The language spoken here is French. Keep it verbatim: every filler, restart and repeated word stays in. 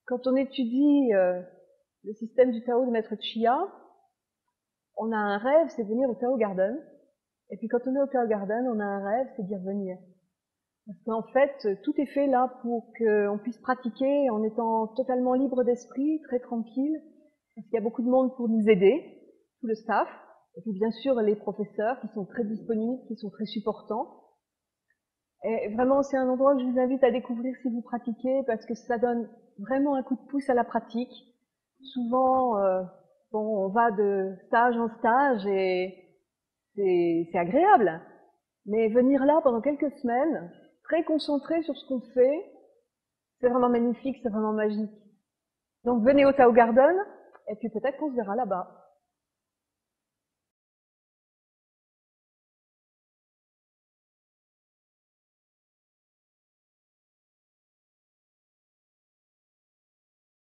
Quand on étudie euh, le système du Tao de Maître Chia, on a un rêve, c'est de venir au Tao Garden. Et puis quand on est au Tao Garden, on a un rêve, c'est d'y revenir. Parce qu'en fait, tout est fait là pour qu'on puisse pratiquer en étant totalement libre d'esprit, très tranquille. Parce qu'il y a beaucoup de monde pour nous aider, tout le staff. Et puis bien sûr les professeurs qui sont très disponibles, qui sont très supportants. Et vraiment, c'est un endroit que je vous invite à découvrir si vous pratiquez, parce que ça donne vraiment un coup de pouce à la pratique. Souvent, euh, bon, on va de stage en stage et c'est agréable. Mais venir là pendant quelques semaines, très concentré sur ce qu'on fait, c'est vraiment magnifique, c'est vraiment magique. Donc venez au Tao Garden, et puis peut-être qu'on se verra là-bas.